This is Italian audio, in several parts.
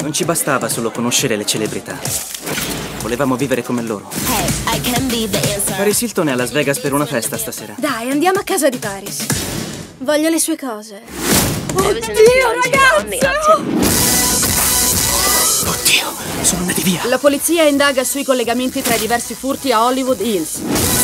Non ci bastava solo conoscere le celebrità. Volevamo vivere come loro. Paris Hilton è a Las Vegas per una festa stasera. Dai, andiamo a casa di Paris. Voglio le sue cose. Oddio, ragazzo! Oddio, sono andati via. La polizia indaga sui collegamenti tra i diversi furti a Hollywood Hills.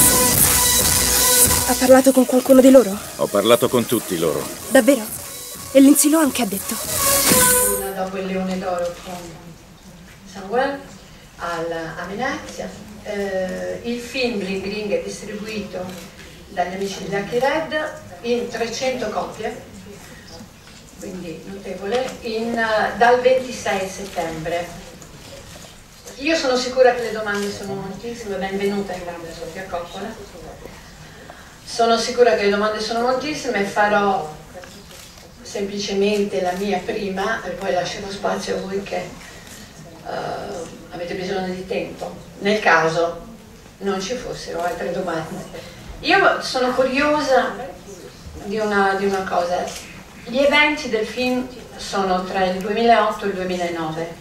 Ha parlato con qualcuno di loro? Ho parlato con tutti loro. Davvero? E Lindsay Lohan che ha detto? Dopo il Leone d'Oro con Samuel a Venezia. Il film Ring Ring è distribuito dagli amici di Lucky Red in 300 copie, quindi notevole, dal 26 settembre. Io sono sicura che le domande sono moltissime. Benvenuta in grande Sofia Coppola. Sono sicura che le domande sono moltissime, farò semplicemente la mia prima e poi lascerò spazio a voi che avete bisogno di tempo, nel caso non ci fossero altre domande. Io sono curiosa di una cosa. Gli eventi del film sono tra il 2008 e il 2009,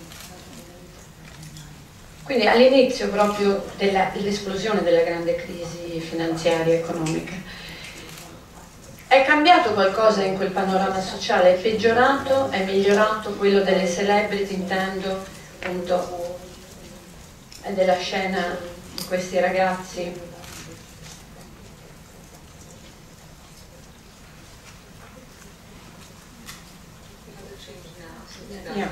quindi all'inizio proprio dell'esplosione della grande crisi finanziaria e economica. È cambiato qualcosa in quel panorama sociale? È peggiorato? È migliorato quello delle celebrity, intendo, appunto, e della scena di questi ragazzi? Yeah.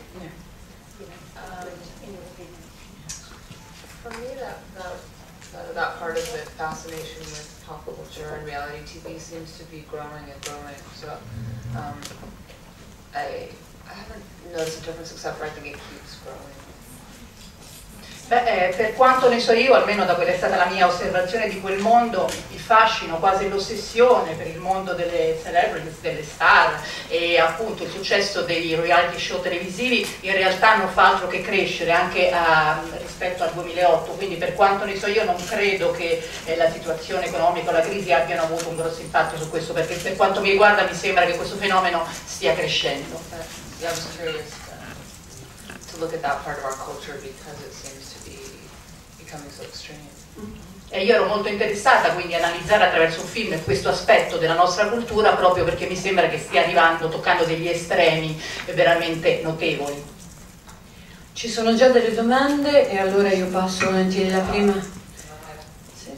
For me, that part of the fascination with pop culture and reality TV seems to be growing and growing. So I haven't noticed a difference except for I think it keeps growing. Beh, per quanto ne so io, almeno da quella è stata la mia osservazione di quel mondo, il fascino, quasi l'ossessione per il mondo delle celebrities, delle star e appunto il successo dei reality show televisivi in realtà non fa altro che crescere anche rispetto al 2008, quindi per quanto ne so io non credo che la situazione economica o la crisi abbiano avuto un grosso impatto su questo, perché per quanto mi riguarda mi sembra che questo fenomeno stia crescendo. I was curious to look at that part of our culture because it seems to be becoming so extreme. E io ero molto interessata quindi a analizzare attraverso un film questo aspetto della nostra cultura, proprio perché mi sembra che stia arrivando, toccando degli estremi veramente notevoli. Ci sono già delle domande e allora io passo volentieri la prima. Sì.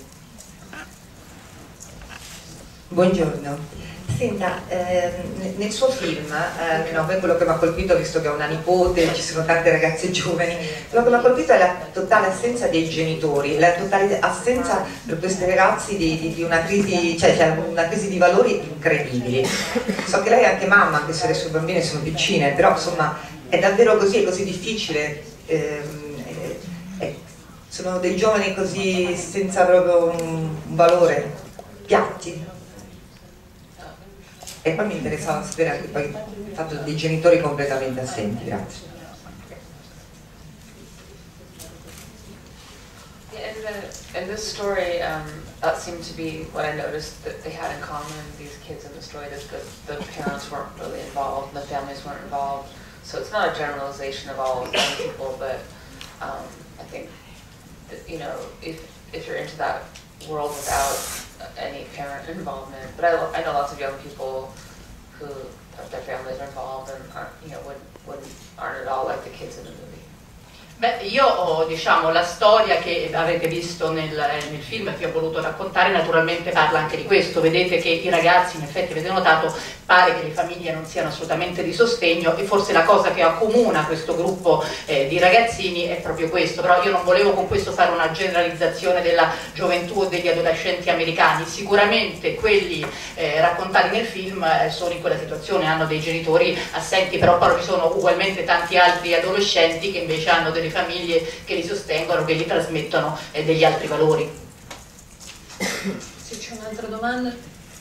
Buongiorno. Senta, nel suo film, no, quello che mi ha colpito, visto che ho una nipote, ci sono tante ragazze giovani, quello che mi ha colpito è la totale assenza dei genitori, la totale assenza per questi ragazzi di una crisi, cioè una crisi di valori incredibili. So che lei è anche mamma, anche se le sue bambine sono piccine, però insomma è davvero così, è così difficile. Sono dei giovani così senza proprio un valore, piatti. E poi mi interessava sapere anche poi il fatto dei genitori completamente assenti, grazie. In this story, that seemed to be what I noticed that they had in common, these kids in the story, that the parents weren't really involved, the families weren't involved. So it's not a generalization of all young people, but I think that, you know, if you're into that world without any parent involvement, but I know lots of young people who their families are involved and aren't, you know, aren't at all like the kids in the movie. Beh, io ho, diciamo, la storia che avete visto nel film che ho voluto raccontare naturalmente parla anche di questo. Vedete che i ragazzi, in effetti avete notato, pare che le famiglie non siano assolutamente di sostegno e forse la cosa che accomuna questo gruppo di ragazzini è proprio questo. Però io non volevo con questo fare una generalizzazione della gioventù o degli adolescenti americani. Sicuramente quelli raccontati nel film sono in quella situazione, hanno dei genitori assenti, però poi ci sono ugualmente tanti altri adolescenti che invece hanno delle famiglie che li sostengono, che gli trasmettono degli altri valori. Se c'è un'altra domanda?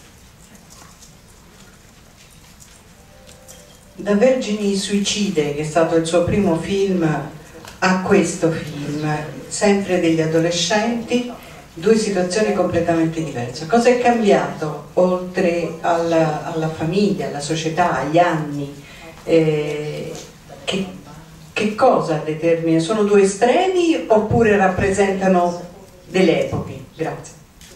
Da Vergini Suicide, che è stato il suo primo film, a questo film, sempre degli adolescenti, due situazioni completamente diverse. Cosa è cambiato oltre alla famiglia, alla società, agli anni? che cosa determina? Sono due estremi oppure rappresentano delle epoche? Grazie.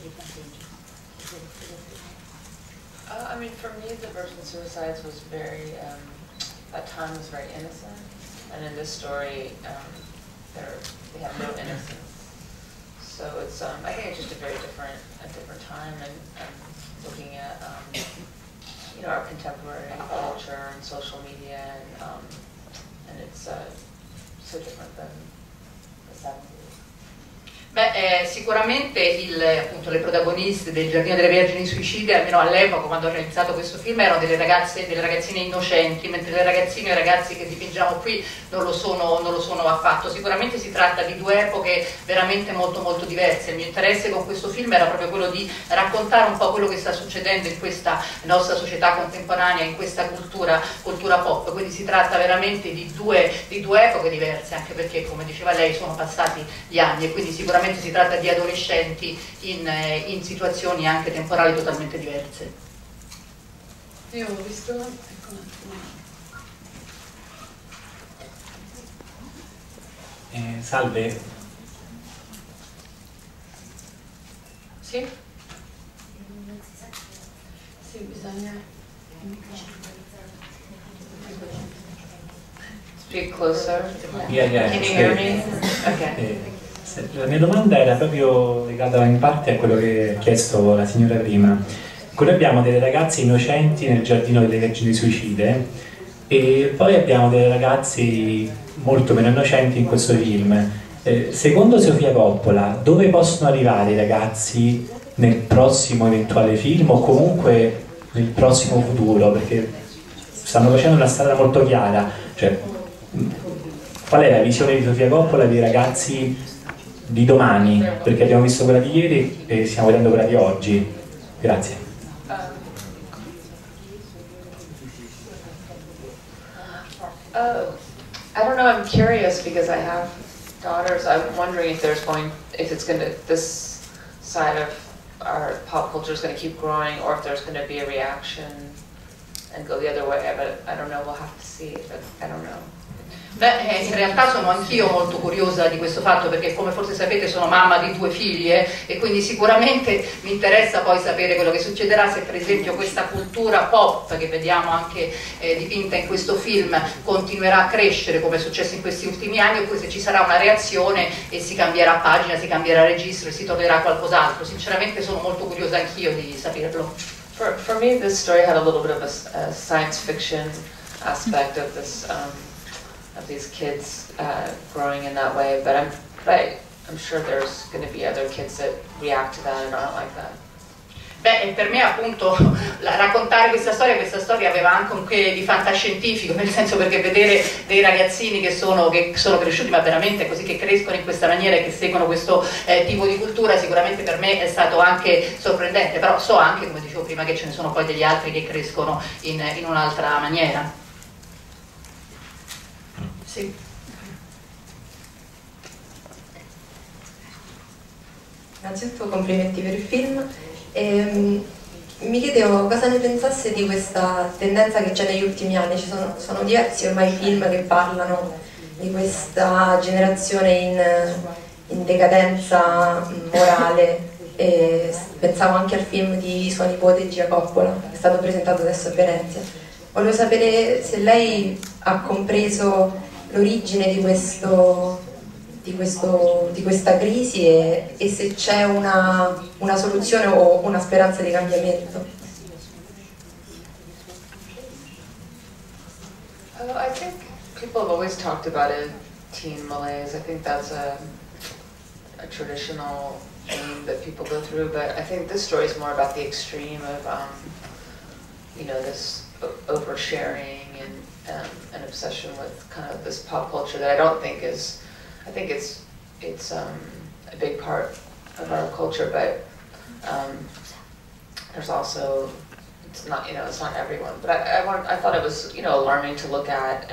I mean, for me, the Virgin Suicides was very, that time was very innocent, and in this story, they have no innocence. So it's, I think it's just a very different time, and looking at, you know, our contemporary culture and social media, and it's so different than the 70s. Beh, sicuramente appunto, le protagoniste del Giardino delle Vergini Suicide, almeno all'epoca quando ho realizzato questo film, erano delle ragazzine innocenti, mentre le ragazzine e i ragazzi che dipingiamo qui non lo sono affatto. Sicuramente si tratta di due epoche veramente molto molto diverse. Il mio interesse con questo film era proprio quello di raccontare un po' quello che sta succedendo in questa nostra società contemporanea, in questa cultura pop, quindi si tratta veramente di due epoche diverse, anche perché, come diceva lei, sono passati gli anni, e quindi sicuramente si tratta di adolescenti in situazioni anche temporali totalmente diverse. Io ho visto... Salve. Sì? Sì, bisogna... Speak closer. Yeah. Can you hear me? Okay. La mia domanda era proprio legata in parte a quello che ha chiesto la signora prima. Qui abbiamo delle ragazze innocenti nel Giardino delle Vergini Suicide e poi abbiamo dei ragazzi molto meno innocenti in questo film. Secondo Sofia Coppola, dove possono arrivare i ragazzi nel prossimo eventuale film o comunque nel prossimo futuro? Perché stanno facendo una strada molto chiara. Cioè, qual è la visione di Sofia Coppola dei ragazzi di domani? Perché abbiamo visto quella di ieri e stiamo vedendo quella di oggi. Grazie. I don't know, I'm curious because I have daughters. I'm wondering if this side of our pop culture is going to keep growing, or if there's going to be a reaction and go the other way. But I don't know, we'll have to see, but I don't know. Beh, in realtà sono anch'io molto curiosa di questo fatto, perché come forse sapete sono mamma di 2 figlie e quindi sicuramente mi interessa poi sapere quello che succederà se per esempio questa cultura pop che vediamo anche dipinta in questo film continuerà a crescere come è successo in questi ultimi anni, oppure se ci sarà una reazione e si cambierà pagina, si cambierà registro e si tornerà a qualcos'altro. Sinceramente sono molto curiosa anch'io di saperlo. For me, this story had a little bit of a science fiction aspect of this. Of these kids growing in that way, but I'm sure there's going to be other kids that react to that and aren't like that. Beh, per me appunto raccontare questa storia aveva anche un che di fantascientifico, nel senso perché vedere dei ragazzini che sono cresciuti, ma veramente così, che crescono in questa maniera e che seguono questo tipo di cultura, sicuramente per me è stato anche sorprendente, però so anche, come dicevo prima, che ce ne sono poi degli altri che crescono in un'altra maniera. Sì. Innanzitutto complimenti per il film. Mi chiedevo cosa ne pensasse di questa tendenza che c'è negli ultimi anni. Sono diversi ormai i film che parlano di questa generazione in decadenza morale. Pensavo anche al film di sua nipote Gia Coppola, che è stato presentato adesso a Venezia. Volevo sapere se lei ha compreso l'origine di questa crisi e se c'è una soluzione o una speranza di cambiamento. I think people have always talked about a teen malaise. I think that's a traditional theme that people go through, but I think this story is more about the extreme of you know, this oversharing and an obsession with kind of this pop culture that I don't think is, I think it's a big part of our culture, but there's also, it's not, you know, it's not everyone, but I thought it was, you know, alarming to look at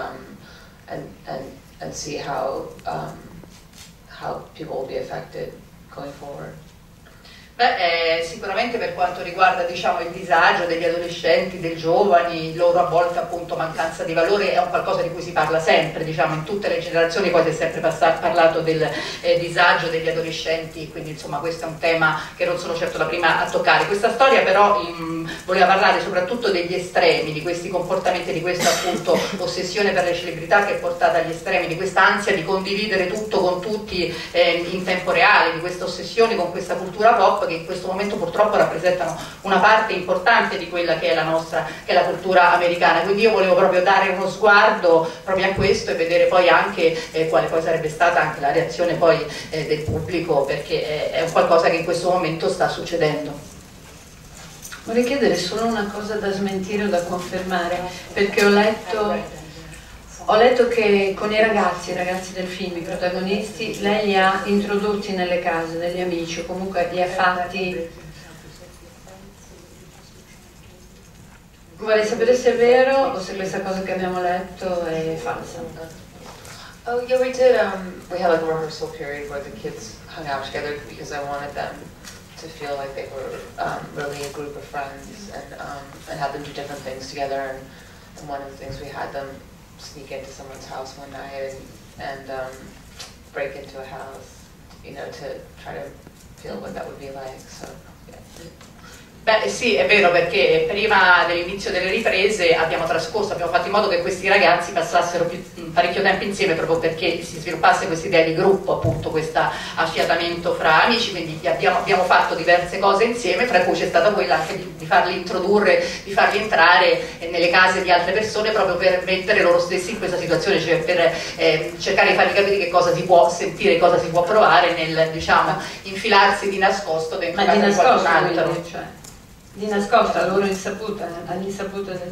and see how people will be affected going forward. Sicuramente per quanto riguarda, diciamo, il disagio degli adolescenti, dei giovani, loro a volte appunto mancanza di valore, è un qualcosa di cui si parla sempre, diciamo, in tutte le generazioni. Poi si è sempre parlato del disagio degli adolescenti, quindi insomma questo è un tema che non sono certo la prima a toccare. Questa storia però voleva parlare soprattutto degli estremi, di questi comportamenti, di questa appunto ossessione per le celebrità che è portata agli estremi, di questa ansia di condividere tutto con tutti in tempo reale, di questa ossessione con questa cultura pop che in questo momento purtroppo rappresentano una parte importante di quella che è la nostra, che è la cultura americana. Quindi io volevo proprio dare uno sguardo proprio a questo e vedere poi anche quale poi sarebbe stata anche la reazione poi del pubblico, perché è un qualcosa che in questo momento sta succedendo. Vorrei chiedere solo una cosa da smentire o da confermare, perché ho letto che con i ragazzi del film, i protagonisti, lei li ha introdotti nelle case degli amici, o comunque li ha fatti. Vorrei sapere se è vero o se questa cosa che abbiamo letto è falsa. Oh yeah, we did. We had like a rehearsal period where the kids hung out together because I wanted them to feel like they were really a group of friends and had them do different things together. And one of the things we had them sneak into someone's house one night and break into a house, you know, to try to feel what that would be like. So, yeah. Beh sì, è vero, perché prima dell'inizio delle riprese abbiamo fatto in modo che questi ragazzi passassero parecchio tempo insieme, proprio perché si sviluppasse questa idea di gruppo, appunto, questo affiatamento fra amici. Quindi abbiamo fatto diverse cose insieme, fra cui c'è stata quella anche di farli introdurre, di farli entrare nelle case di altre persone, proprio per mettere loro stessi in questa situazione, cioè per cercare di fargli capire che cosa si può sentire, cosa si può provare nel, diciamo, infilarsi di nascosto dentro casa di qualcun altro. Cioè, di nascosto, a loro insaputa, all'insaputa del...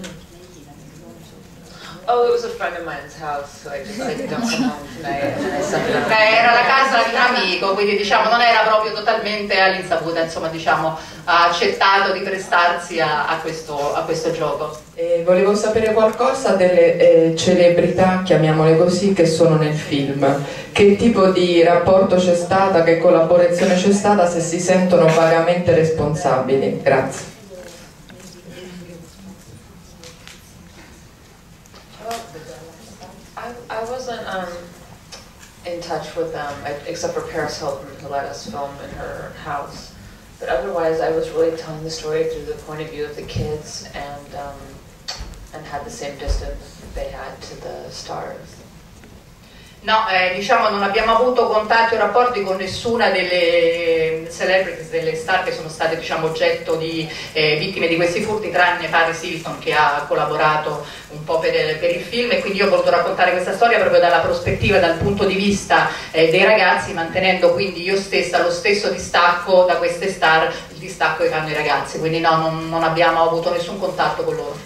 Oh, it was a friend of mine's house, so I just said, don't come home tonight. Era la casa di un amico, quindi diciamo non era proprio totalmente all'insaputa, insomma, diciamo ha accettato di prestarsi a questo gioco. Volevo sapere qualcosa delle celebrità, chiamiamole così, che sono nel film. Che tipo di rapporto c'è stata, che collaborazione c'è stata, se si sentono vagamente responsabili. Grazie. I wasn't in touch with them, except for Paris Hilton, who let us film in her house. But otherwise, I was really telling the story through the point of view of the kids, and had the same distance they had to the stars. No, diciamo non abbiamo avuto contatti o rapporti con nessuna delle celebrities, delle star che sono state, diciamo, oggetto di vittime di questi furti, tranne Paris Hilton, che ha collaborato un po' per il film. E quindi io ho voluto raccontare questa storia proprio dalla prospettiva, dal punto di vista dei ragazzi, mantenendo quindi io stessa lo stesso distacco da queste star, il distacco che hanno i ragazzi. Quindi no, non abbiamo avuto nessun contatto con loro.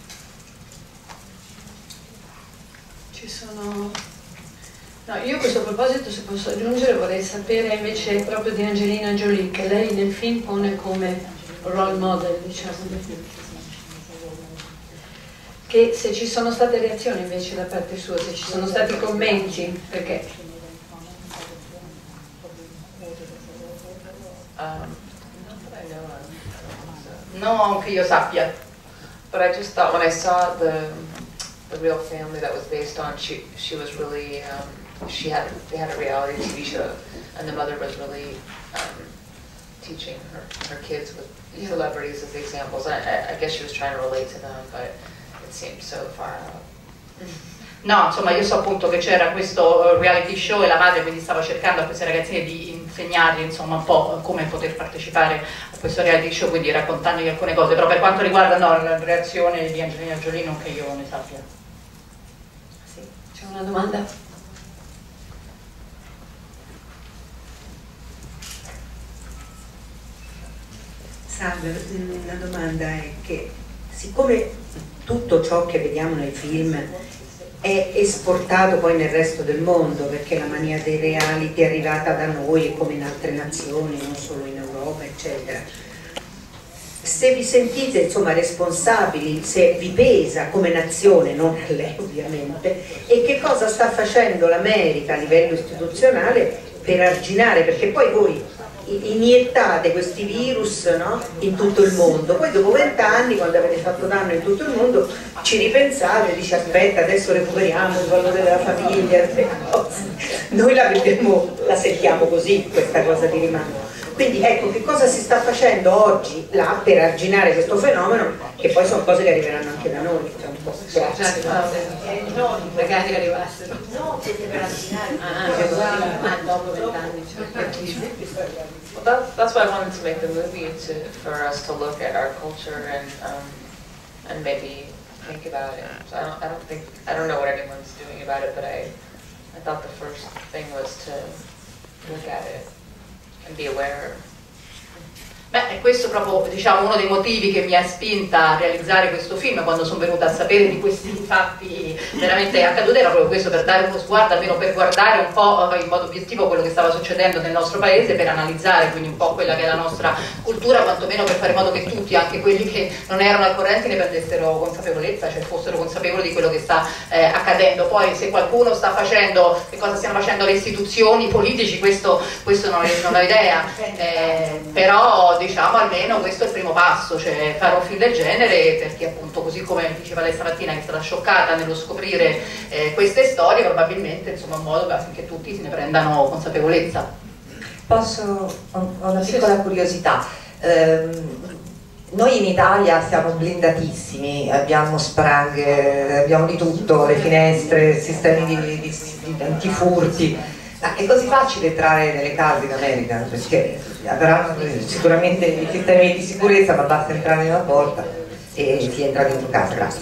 Ci sono... No, io a questo proposito, se posso aggiungere, vorrei sapere invece proprio di Angelina Jolie, che lei nel film pone come role model, diciamo, che se ci sono state reazioni invece da parte sua, se ci sono stati commenti, perché? No, che io sappia. But I just thought when I saw the real family that was based on, she was really, they had a reality TV show, and the mother was really teaching her kids with celebrities as examples. I guess she was trying to relate to them, but it seemed so far out. No, insomma, io so appunto che c'era questo reality show e la madre quindi stava cercando a queste ragazzine di insegnargli, insomma, un po' come poter partecipare a questo reality show, quindi raccontandogli alcune cose. Però per quanto riguarda la reazione di Angelina Jolie, non che io ne sappia. Sì, c'è una domanda? Salve, la domanda è che siccome tutto ciò che vediamo nei film è esportato poi nel resto del mondo, perché la mania dei reality è arrivata da noi come in altre nazioni, non solo in Europa, eccetera, se vi sentite, insomma, responsabili, se vi pesa come nazione, non a lei ovviamente, e che cosa sta facendo l'America a livello istituzionale per arginare, perché poi voi iniettate questi virus, no? In tutto il mondo, poi dopo 20 anni, quando avete fatto danno in tutto il mondo, ci ripensate e dice aspetta, adesso recuperiamo il valore della famiglia, le cose. Noi la sentiamo così questa cosa di rimando. Quindi ecco, che cosa si sta facendo oggi là per arginare questo fenomeno, che poi sono cose che arriveranno anche da noi tra un po'. Grazie. Magari arrivassero. No, siete per arginare. Dopo 20 anni. Well, that's why I wanted to make the movie, for us to look at our culture and maybe think about it. So I don't know what anyone's doing about it, but I thought the first thing was to look at it and be aware. Beh, questo è proprio, diciamo, uno dei motivi che mi ha spinta a realizzare questo film, quando sono venuta a sapere di questi fatti veramente accaduti, era proprio questo, per dare uno sguardo, almeno per guardare un po' in modo obiettivo quello che stava succedendo nel nostro paese, per analizzare quindi un po' quella che è la nostra cultura, quantomeno per fare in modo che tutti, anche quelli che non erano al corrente, ne prendessero consapevolezza, cioè fossero consapevoli di quello che sta accadendo. Poi se qualcuno sta facendo, che cosa stiano facendo le istituzioni, i politici, questo non ho idea, però diciamo almeno questo è il primo passo, cioè fare un film del genere, perché appunto, così come diceva lei stamattina, che è stata scioccata nello scoprire queste storie, probabilmente insomma un modo affinché tutti se ne prendano consapevolezza. Ho una piccola curiosità. Noi in Italia siamo blindatissimi, abbiamo spranghe, abbiamo di tutto, le finestre, sistemi di antifurti. Ma è così facile entrare nelle case in America, perché avranno sicuramente i sistemi di sicurezza, ma basta entrare nella porta e si entra dentro casa. Grazie.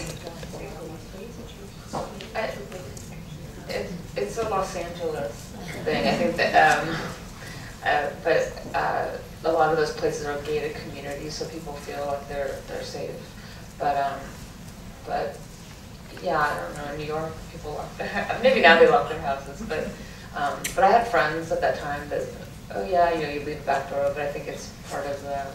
It's a Los Angeles thing. I think that, but a lot of those places are gated communities, so people feel like they're safe. But yeah, I don't know. In New York, people lock their maybe now they lock their houses, but I had friends at that time that, oh yeah, you leave the back door open. I think it's part of the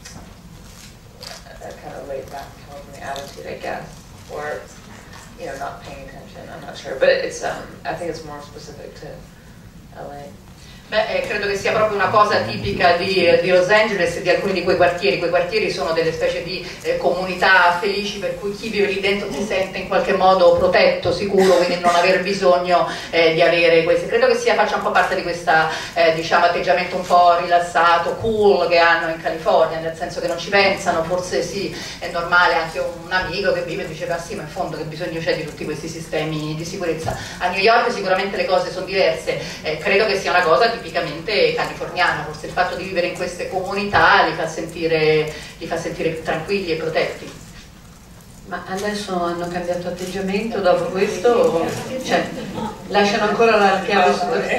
kind of laid back California attitude, I guess, or not paying attention. I'm not sure, but it's I think it's more specific to LA. Beh, credo che sia proprio una cosa tipica di Los Angeles e di alcuni di quei quartieri. Quei quartieri sono delle specie di comunità felici, per cui chi vive lì dentro si sente in qualche modo protetto, sicuro, quindi non aver bisogno di avere queste. Credo che faccia un po' parte di questa diciamo atteggiamento un po' rilassato, cool che hanno in California, nel senso che non ci pensano. Forse sì, è normale, anche un amico che vive diceva sì, ma in fondo che bisogno c'è di tutti questi sistemi di sicurezza. A New York sicuramente le cose sono diverse, credo che sia una cosa tipicamente californiana, forse il fatto di vivere in queste comunità li fa sentire più tranquilli e protetti. Ma adesso hanno cambiato atteggiamento dopo questo? Cioè, lasciano ancora la chiave sotto il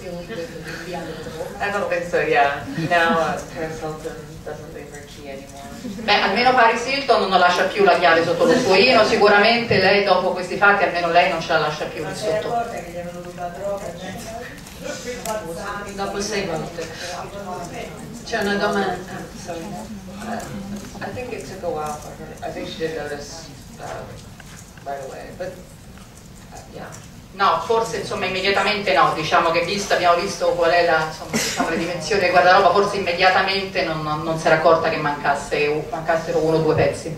I don't think so, yeah. Now Paris Hilton doesn't leave her key anymore. Beh, almeno Paris Hilton non lascia più la chiave sotto lo scuoino, sicuramente lei dopo questi fatti, almeno lei non ce la lascia più lì sotto. Dopo 6 volte. C'è una domanda. I think it took a while for her. I think she did notice right away, but yeah. No, forse insomma immediatamente no, diciamo che abbiamo visto qual è diciamo, le dimensioni di guardaroba, forse immediatamente non si era accorta che mancassero 1 o 2 pezzi.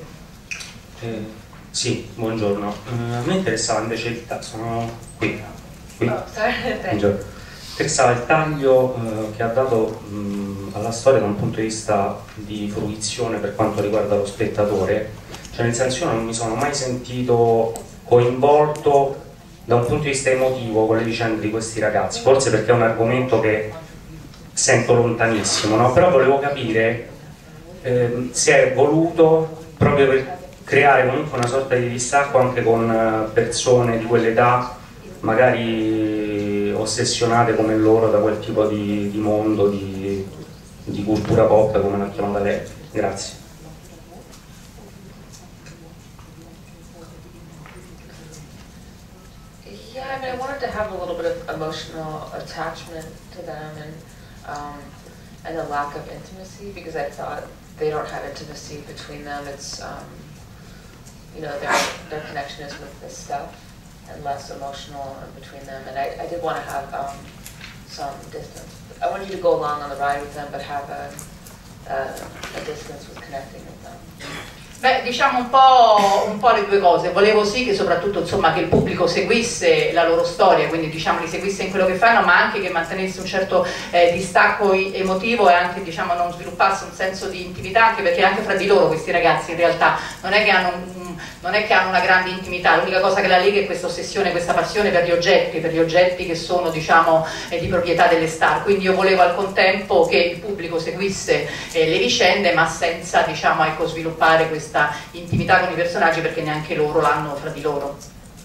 Sì, buongiorno. A me interessava invece il taglio, sono qui. Buongiorno. Interessava il taglio che ha dato alla storia da un punto di vista di fruizione per quanto riguarda lo spettatore, cioè nel senso io non mi sono mai sentito coinvolto da un punto di vista emotivo con le vicende di questi ragazzi, forse perché è un argomento che sento lontanissimo, no? Però volevo capire se è voluto proprio per creare comunque una sorta di distacco anche con persone di quell'età, magari ossessionate come loro da quel tipo di mondo, di cultura pop, come l'ha chiamata lei. Grazie. Yeah, I mean, I wanted to have a little bit of emotional attachment to them and a lack of intimacy, because I thought they don't have intimacy between them. It's their connection is with this stuff and less emotional between them. And I did want to have some distance I want you to go along on the ride with them, but have a distance with connecting with them. Beh, diciamo un po' le due cose. Volevo sì che soprattutto insomma che il pubblico seguisse la loro storia, quindi diciamo li seguisse in quello che fanno, ma anche che mantenesse un certo distacco emotivo e anche diciamo non sviluppasse un senso di intimità, anche perché anche fra di loro questi ragazzi in realtà non è che hanno una grande intimità, l'unica cosa che la lega è questa ossessione, questa passione per gli oggetti che sono diciamo di proprietà delle star, quindi io volevo al contempo che il pubblico seguisse le vicende ma senza diciamo ecco sviluppare questa intimità con i personaggi perché neanche loro l'hanno fra di loro.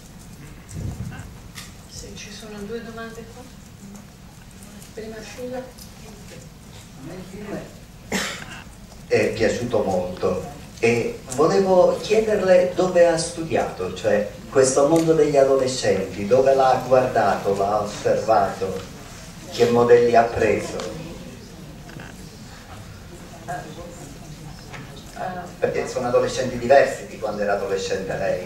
Se ci sono due domande qua, prima fila. A me il film è piaciuto molto e volevo chiederle dove ha studiato, cioè questo mondo degli adolescenti, dove l'ha guardato, l'ha osservato, che modelli ha preso. Perché sono adolescenti diversi di quando era adolescente lei.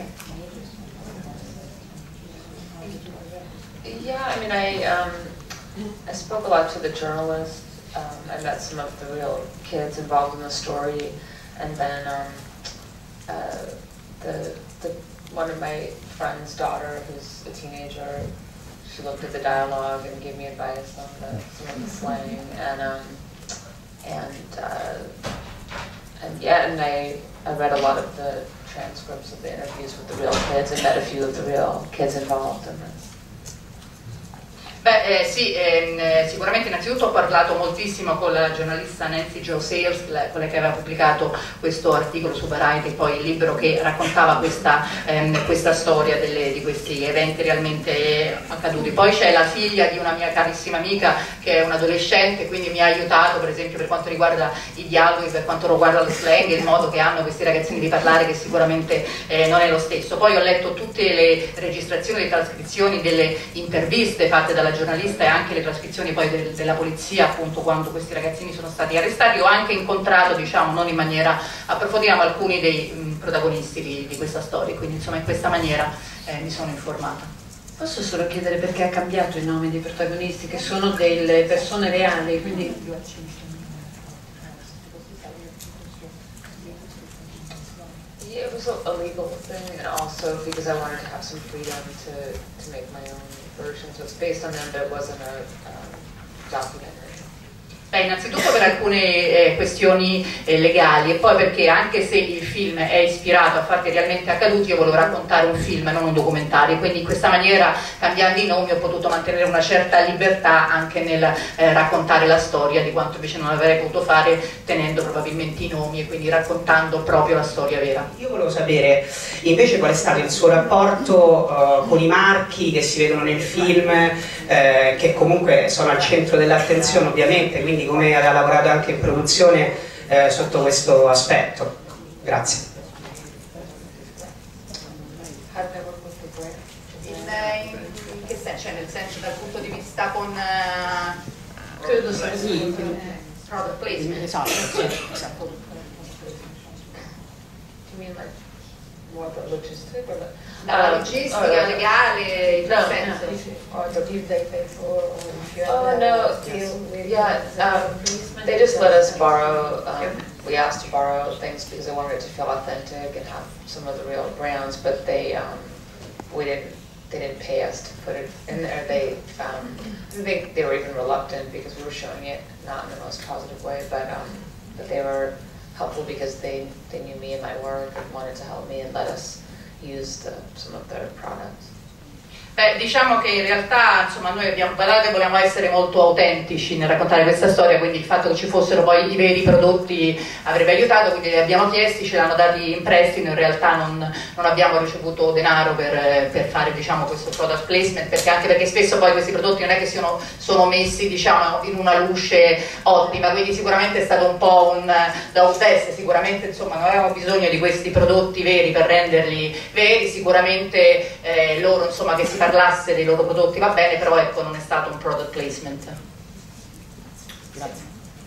Yeah, I mean, I spoke a lot to the journalist. I met some of the real kids involved in the story, and then one of my friend's daughter, who's a teenager, she looked at the dialogue and gave me advice on some of the slang, and I read a lot of the transcripts of the interviews with the real kids and met a few of the real kids involved in this. Beh, sì, sicuramente innanzitutto ho parlato moltissimo con la giornalista Nancy Jo Sales, quella che aveva pubblicato questo articolo su Variety, poi il libro che raccontava questa storia di questi eventi realmente accaduti. Poi c'è la figlia di una mia carissima amica che è un'adolescente, quindi mi ha aiutato per esempio per quanto riguarda i dialoghi, per quanto riguarda lo slang, il modo che hanno questi ragazzini di parlare che sicuramente non è lo stesso. Poi ho letto tutte le registrazioni, le trascrizioni delle interviste fatte dalla giornalista e anche le trascrizioni poi della polizia appunto quando questi ragazzini sono stati arrestati. Ho anche incontrato, diciamo non in maniera approfondita, ma alcuni dei protagonisti di questa storia, quindi insomma in questa maniera mi sono informata. Posso solo chiedere perché ha cambiato i nomi dei protagonisti che sono delle persone reali, quindi It was a legal thing, and also because I wanted to have some freedom to make my own version. So it's based on them, but it wasn't a documentary. Innanzitutto per alcune questioni legali e poi perché anche se il film è ispirato a fatti realmente accaduti io volevo raccontare un film, non un documentario, quindi in questa maniera cambiando i nomi ho potuto mantenere una certa libertà anche nel raccontare la storia di quanto invece non avrei potuto fare tenendo probabilmente i nomi e quindi raccontando proprio la storia vera. Io volevo sapere invece qual è stato il suo rapporto con i marchi che si vedono nel film, che comunque sono al centro dell'attenzione ovviamente, quindi come ha lavorato anche in produzione sotto questo aspetto. Grazie. In che senso? Cioè nel senso dal punto di vista con credo sì, product placement. Esatto. La logistica legale, in che senso? They just let us borrow, we asked to borrow things because they wanted it to feel authentic and have some of the real brands, but they didn't pay us to put it in there. I think they were even reluctant because we were showing it not in the most positive way, but they were helpful because they knew me and my work and wanted to help me and let us use some of their products. Diciamo che in realtà insomma noi abbiamo parlato e volevamo essere molto autentici nel raccontare questa storia, quindi il fatto che ci fossero poi i veri prodotti avrebbe aiutato, quindi li abbiamo chiesti, ce l'hanno dati in prestito, in realtà non abbiamo ricevuto denaro per fare diciamo questo product placement, anche perché spesso poi questi prodotti non è che sono messi diciamo in una luce ottima, quindi sicuramente è stato un po' da un test, sicuramente insomma non avevamo bisogno di questi prodotti veri per renderli veri, sicuramente loro insomma che si parlasse dei loro prodotti va bene, però ecco non è stato un product placement. Grazie.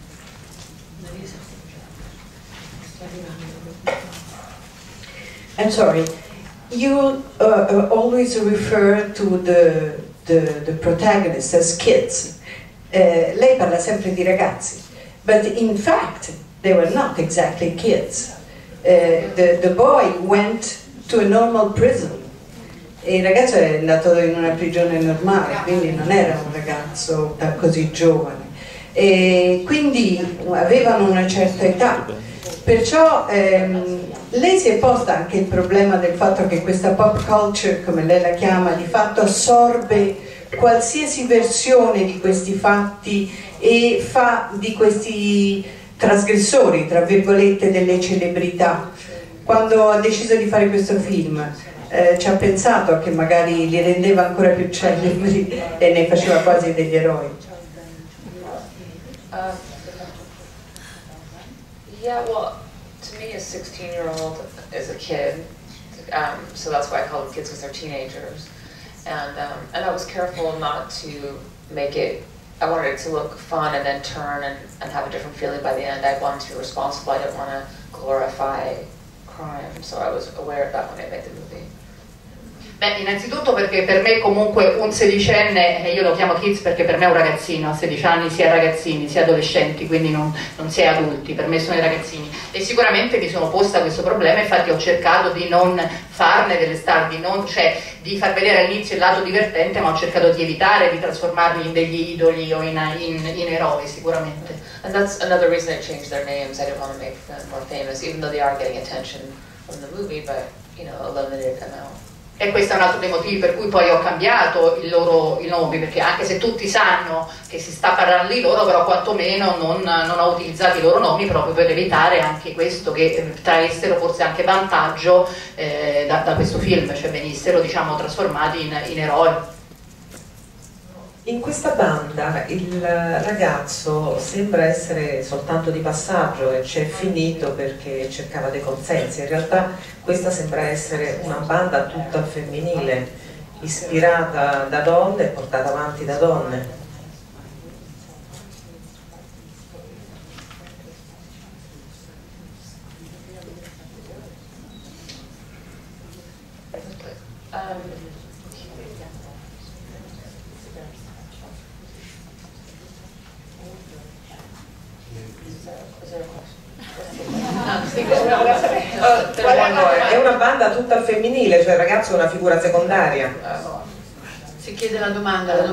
I'm sorry, you always refer to the protagonists as kids. lei parla sempre di ragazzi, but in fact they were not exactly kids. The boy went to a normal prison. E il ragazzo è andato in una prigione normale, quindi non era un ragazzo così giovane. E quindi avevano una certa età. Perciò lei si è posta anche il problema del fatto che questa pop culture, come lei la chiama, di fatto assorbe qualsiasi versione di questi fatti e fa di questi trasgressori, tra virgolette, delle celebrità. Quando ha deciso di fare questo film ci ha pensato che magari li rendeva ancora più celebri e ne faceva quasi degli eroi. Yeah, well, to me a 16-year-old is a kid, so that's why I call them kids, because they're teenagers. And I was careful not to make it, I wanted it to look fun and then turn and have a different feeling by the end. I wanted to be responsible, I didn't want to glorify crime, so I was aware of that when I made the movie. Beh, innanzitutto perché per me comunque un sedicenne, io lo chiamo kids perché per me è un ragazzino, a 16 anni sia ragazzini sia adolescenti, quindi non si è adulti, per me sono i ragazzini. E sicuramente mi sono posta questo problema, infatti ho cercato di non farne delle star, di far vedere all'inizio il lato divertente, ma ho cercato di evitare di trasformarli in degli idoli o in eroi, sicuramente. And that's another reason I changed their names. I didn't want to make them more famous, even though they are getting attention from the movie, but, you know, a limited amount. E questo è un altro dei motivi per cui poi ho cambiato i nomi, perché anche se tutti sanno che si sta parlando di loro, però quantomeno non ho utilizzato i loro nomi proprio per evitare anche questo, che traessero forse anche vantaggio da questo film, cioè venissero, diciamo, trasformati in eroi. In questa banda il ragazzo sembra essere soltanto di passaggio e c'è finito perché cercava dei consensi. In realtà questa sembra essere una banda tutta femminile, ispirata da donne e portata avanti da donne. È una banda tutta femminile, cioè il ragazzo è una figura secondaria. Si chiede la domanda. I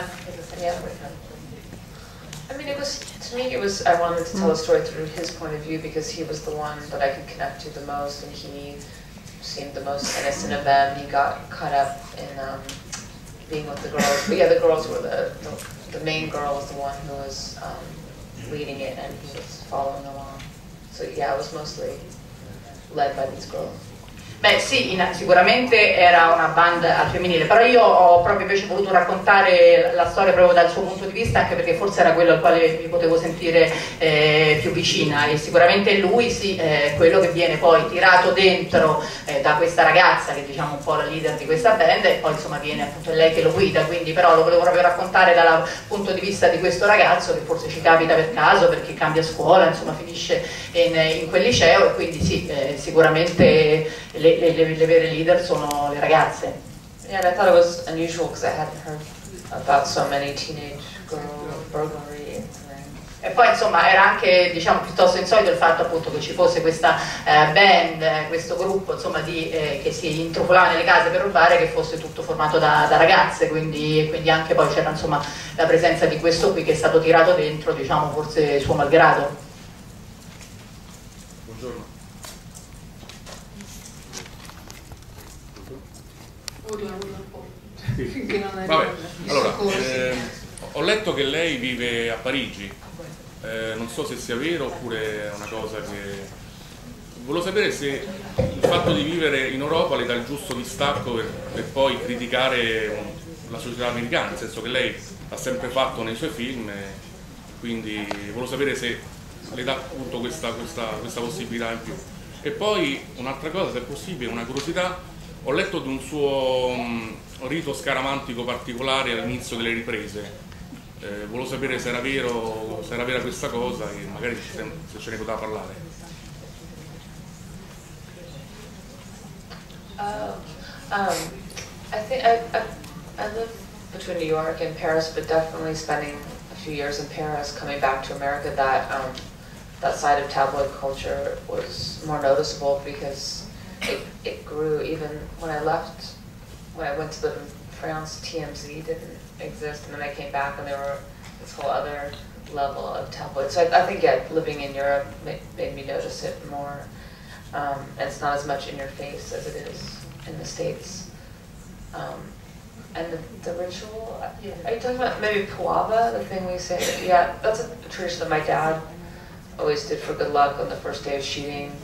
mean, to me, I wanted to tell a story through his point of view because he was the one that I could connect to the most, and he seemed the most innocent of them. He got caught up in being with the girls, but yeah, the girls were the main girl was the one who was leading it, and he was following along. So yeah, I was mostly led by these girls. Beh sì, sicuramente era una band al femminile, però io ho proprio invece voluto raccontare la storia proprio dal suo punto di vista, anche perché forse era quello al quale mi potevo sentire più vicina, e sicuramente lui sì, quello che viene poi tirato dentro da questa ragazza, che è, diciamo, un po' la leader di questa band, e poi insomma viene appunto lei che lo guida, quindi però lo volevo proprio raccontare dal punto di vista di questo ragazzo, che forse ci capita per caso perché cambia scuola, insomma finisce in quel liceo, e quindi sì, sicuramente le vere leader sono le ragazze. Yeah, and I thought it was unusual because I hadn't heard about so many teenage girl burglary. E poi insomma era anche, diciamo, piuttosto insolito il fatto appunto che ci fosse questa band, questo gruppo insomma che si intrufolava nelle case per rubare, che fosse tutto formato da ragazze, quindi anche poi c'era insomma la presenza di questo qui che è stato tirato dentro, diciamo, forse suo malgrado. Buongiorno. Vabbè, allora, ho letto che lei vive a Parigi, non so se sia vero oppure è una cosa che... Volevo sapere se il fatto di vivere in Europa le dà il giusto distacco per poi criticare la società americana, nel senso che lei l'ha sempre fatto nei suoi film, quindi volevo sapere se le dà appunto questa possibilità in più. E poi un'altra cosa, se è possibile, una curiosità. Ho letto di un suo rito scaramantico particolare all'inizio delle riprese. Volevo sapere se era vera questa cosa, e magari se ce ne poteva parlare. I think I live between New York and Paris, but definitely spending a few years in Paris, coming back to America, that that side of tabloid culture was more noticeable because it grew. Even when I left, when I went to live in France, TMZ didn't exist, and then I came back and there were this whole other level of tabloid. So I think, yeah, living in Europe made me notice it more. And it's not as much in your face as it is in the States. And the ritual, are you talking about maybe Puava, the thing we say? Yeah, that's a tradition that my dad always did for good luck on the first day of shooting.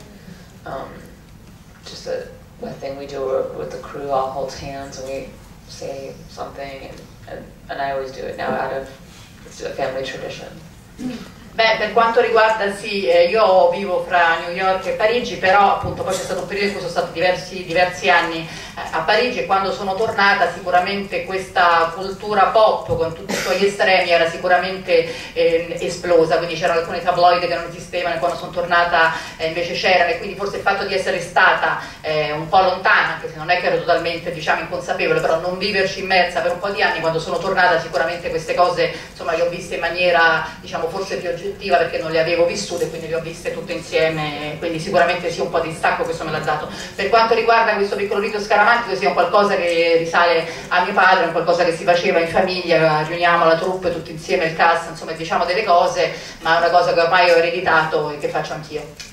Just a thing we do with the crew, all hold hands and we say something, and I always do it now out of, it's a family tradition. Beh, per quanto riguarda, sì, io vivo fra New York e Parigi, però appunto poi c'è stato un periodo in cui sono stati diversi anni a Parigi, e quando sono tornata sicuramente questa cultura pop con tutti i suoi estremi era sicuramente esplosa, quindi c'erano alcuni tabloid che non esistevano e quando sono tornata invece c'erano, e quindi forse il fatto di essere stata un po' lontana, anche se non è che ero totalmente, diciamo, inconsapevole, però non viverci immersa per un po' di anni, quando sono tornata sicuramente queste cose, insomma, le ho viste in maniera, diciamo, forse più oggettiva perché non le avevo vissute, quindi le ho viste tutte insieme, quindi sicuramente sì, un po' di distacco questo me l'ha dato. Per quanto riguarda questo piccolo rito scaramantico, sia un qualcosa che risale a mio padre, un qualcosa che si faceva in famiglia, riuniamo la troupe tutti insieme, il cast, insomma diciamo delle cose, ma è una cosa che ormai ho ereditato e che faccio anch'io.